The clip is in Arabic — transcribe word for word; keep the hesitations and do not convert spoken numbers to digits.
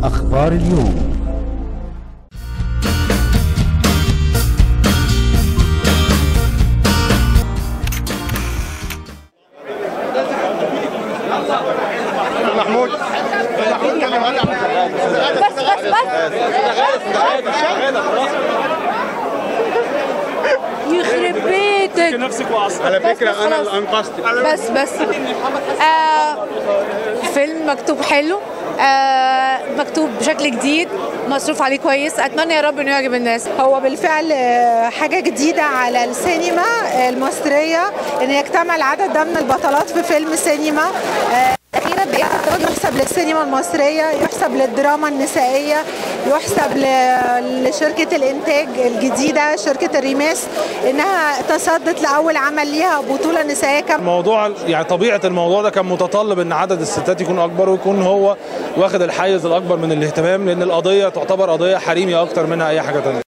أخبار اليوم. محمود محمود كلمة بس بس بس يخرب بيتك نفسك واصل على فكرة أنا اللي أنقذتك. بس بس آه فيلم مكتوب حلو، آه مكتوب بشكل جديد، مصروف عليه كويس. اتمنى يا رب انه يعجب الناس. هو بالفعل حاجه جديده على السينما المصريه ان يكتمل عدد ده من البطلات في فيلم سينما. اخيرا بقى يحسب للسينما المصريه، يحسب للدراما النسائيه، يحسب لشركه الانتاج الجديده شركه الريماس انها تصدت لاول عمل ليها بطوله نسائيه. كم الموضوع يعني طبيعه الموضوع ده كان متطلب ان عدد الستات يكون اكبر ويكون هو واخد الحيز الاكبر من الاهتمام، لان القضيه تعتبر قضيه حريمي اكتر منها اي حاجه ثانيه.